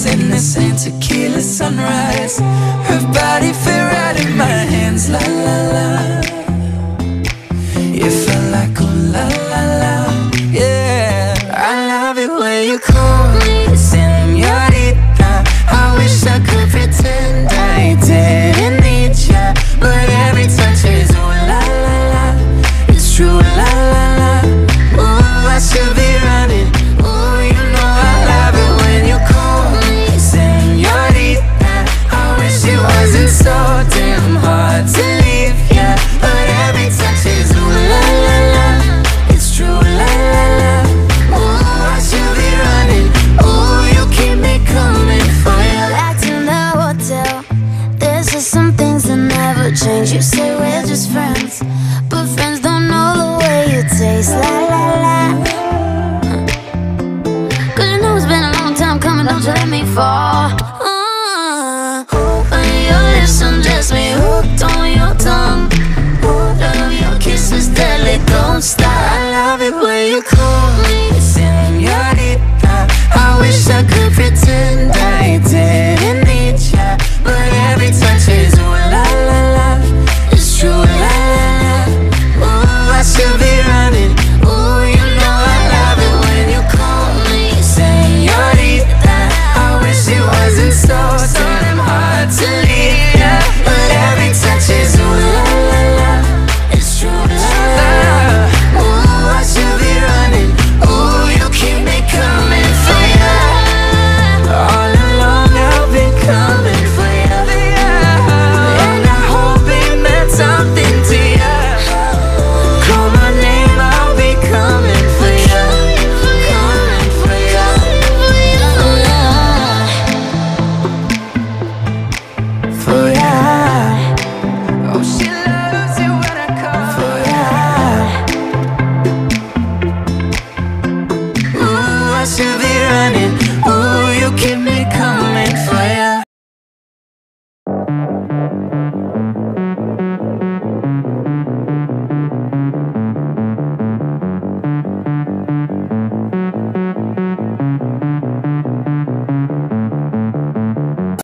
in the same tequila sunrise. Her body fit right in my hands, la la la. You felt like oh la la la, yeah. I love it when you call me señorita. I wish I could pretend I didn't need ya, but every touch is ooh la la la. It's true la la la. Ooh, I should be running. Ooh, you know I love it when you call me señorita. I wish it wasn't so damn hard to leave ya, but every touch is ooh la la la. It's true la la la. Ooh, I should be running. Ooh, you keep me coming for ya. Back to the hotel. There's just some things that never change. You say we're just friends, but friends don't know the way you taste. La la la. Cause you know it's been a long time coming, don't you let me fall. When your lips undress me, hooked on your tongue. Love your kisses deadly, don't stop. I love it when you call me señorita. I wish I could pretend I didn't need ya, but every touch is ooh la la la. It's true la la la. Ooh, I should be running. Ooh, you know I love it when you call me señorita. I wish it wasn't so damn hard to leave ya, but every touch is ooh la la la. It's true la la la. Ooh, I should be running. Ooh, you keep me coming for ya. All along I've been coming for ya, and I hope it meant something to ya. Call my name, I'll be coming for ya, coming for ya. For ya. Oh, she loves it when I call for ya. Ooh, I should be running. Ooh, you keep me coming for ya.